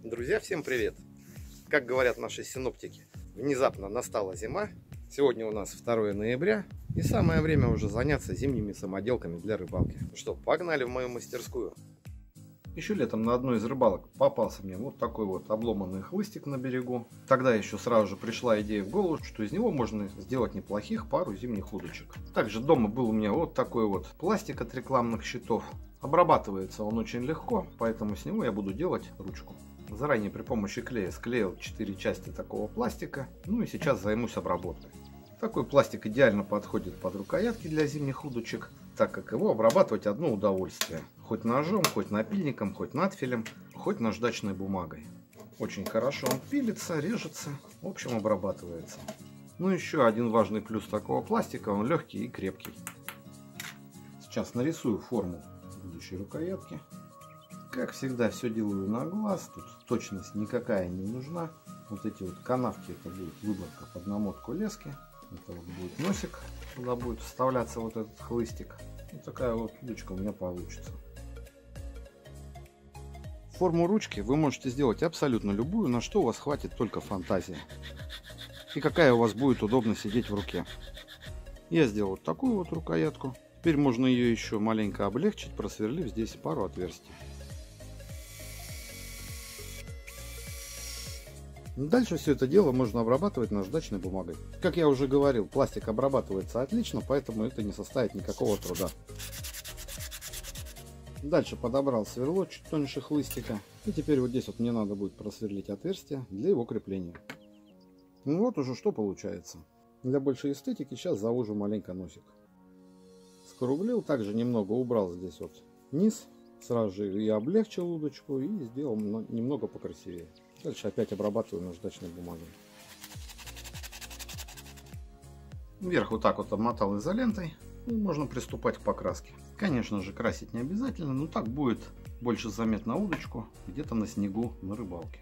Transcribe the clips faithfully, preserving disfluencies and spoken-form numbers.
Друзья, всем привет! Как говорят наши синоптики, внезапно настала зима. Сегодня у нас второе ноября, и самое время уже заняться зимними самоделками для рыбалки. Ну что, погнали в мою мастерскую. Еще летом на одной из рыбалок попался мне вот такой вот обломанный хлыстик на берегу. Тогда еще сразу же пришла идея в голову, что из него можно сделать неплохих пару зимних удочек. Также дома был у меня вот такой вот пластик от рекламных щитов. Обрабатывается он очень легко, поэтому с него я буду делать ручку. Заранее при помощи клея склеил четыре части такого пластика, ну и сейчас займусь обработкой. Такой пластик идеально подходит под рукоятки для зимних удочек, так как его обрабатывать одно удовольствие. Хоть ножом, хоть напильником, хоть надфилем, хоть наждачной бумагой. Очень хорошо он пилится, режется, в общем обрабатывается. Ну еще один важный плюс такого пластика, он легкий и крепкий. Сейчас нарисую форму будущей рукоятки. Как всегда, все делаю на глаз, тут точность никакая не нужна. Вот эти вот канавки, это будет выборка под намотку лески. Это вот будет носик, куда будет вставляться вот этот хлыстик. Вот такая вот удочка у меня получится. Форму ручки вы можете сделать абсолютно любую, на что у вас хватит только фантазии. И какая у вас будет удобно сидеть в руке. Я сделал вот такую вот рукоятку. Теперь можно ее еще маленько облегчить, просверлив здесь пару отверстий. Дальше все это дело можно обрабатывать наждачной бумагой. Как я уже говорил, пластик обрабатывается отлично, поэтому это не составит никакого труда. Дальше подобрал сверло чуть тоньше хлыстика. И теперь вот здесь вот мне надо будет просверлить отверстие для его крепления. Ну вот уже что получается. Для большей эстетики сейчас завожу маленько носик. Скруглил, также немного убрал здесь вот низ. Сразу же я облегчил удочку и сделал немного покрасивее. Дальше опять обрабатываю наждачной бумагой. Вверх вот так вот обмотал изолентой. И можно приступать к покраске. Конечно же, красить не обязательно, но так будет больше заметно удочку где-то на снегу на рыбалке.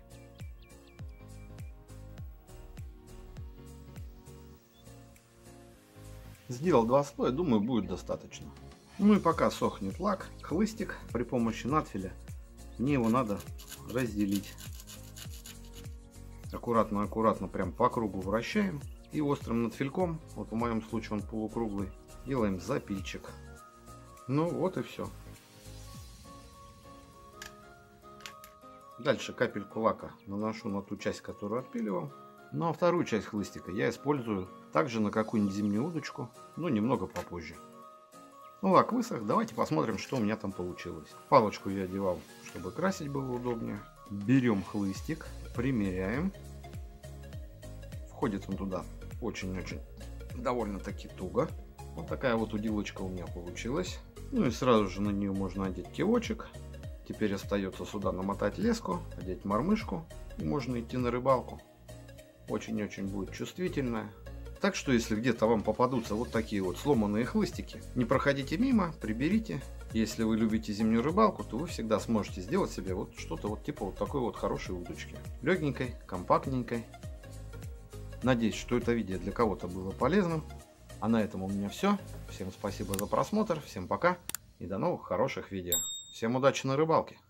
Сделал два слоя, думаю, будет достаточно. Ну и пока сохнет лак, хлыстик при помощи надфиля, мне его надо разделить. Аккуратно-аккуратно прям по кругу вращаем и острым надфильком, вот в моем случае он полукруглый, делаем запильчик. Ну вот и все. Дальше капельку лака наношу на ту часть, которую отпиливал. Ну а вторую часть хлыстика я использую также на какую-нибудь зимнюю удочку, но немного попозже. Ну, лак высох, давайте посмотрим, что у меня там получилось. Палочку я одевал, чтобы красить было удобнее. Берем хлыстик, примеряем. Входит он туда очень-очень довольно-таки туго. Вот такая вот удилочка у меня получилась. Ну и сразу же на нее можно одеть кивочек. Теперь остается сюда намотать леску, одеть мормышку. И можно идти на рыбалку. Очень-очень будет чувствительная. Так что, если где-то вам попадутся вот такие вот сломанные хлыстики, не проходите мимо, приберите. Если вы любите зимнюю рыбалку, то вы всегда сможете сделать себе вот что-то вот типа вот такой вот хорошей удочки. Легенькой, компактненькой. Надеюсь, что это видео для кого-то было полезным. А на этом у меня все. Всем спасибо за просмотр, всем пока и до новых хороших видео. Всем удачи на рыбалке!